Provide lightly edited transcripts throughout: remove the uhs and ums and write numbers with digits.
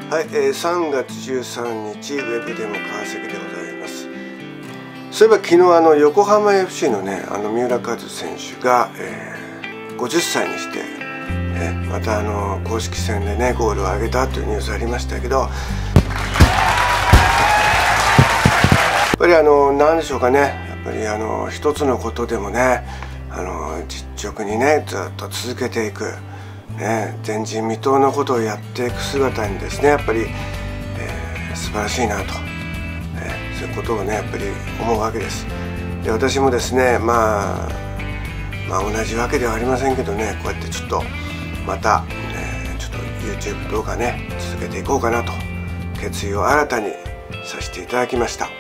はい、3月13日ウェブでも川崎でございます。そういえば昨日横浜 FC のね三浦和選手が、50歳にして、また公式戦でねゴールを挙げたというニュースありましたけど、やっぱり何でしょうかね、やっぱり一つのことでもね実直にねずっと続けていく、前人未到のことをやっていく姿にですねやっぱり、素晴らしいなと、そういうことをねやっぱり思うわけです。で私もですねまあ同じわけではありませんけどね、こうやってちょっとまた、ちょっと YouTube 動画ね続けていこうかなと決意を新たにさせていただきました。はい、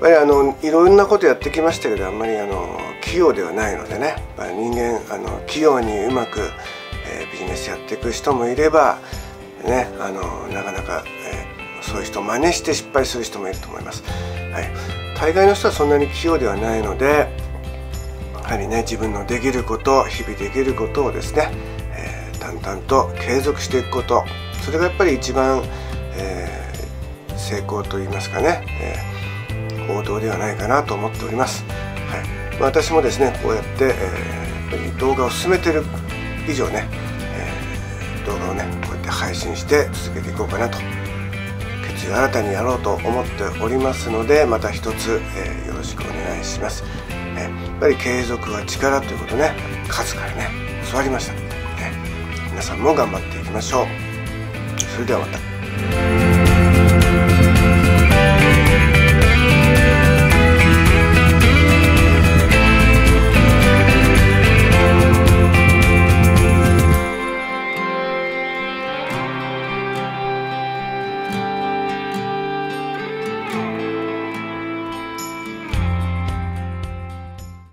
やっぱりいろんなことやってきましたけど、あんまり器用ではないのでね、やっぱり人間器用にうまく、ビジネスやっていく人もいればねなかなか、そういう人を真似して失敗する人もいると思います。はい、大概の人はそんなに器用ではないので、やはりね自分のできること日々できることをですね、淡々と継続していくこと、それがやっぱり一番、成功といいますかね、王道ではないかなと思っております。はい、私もですねこうやって、やっぱり動画を進めている以上ね、動画をねこうやって配信して続けていこうかなと決意を新たにやろうと思っておりますので、また一つ、よろしくお願いします。やっぱり継続は力ということね、数からね教わりました。皆さんも頑張っていきましょう。それではまた。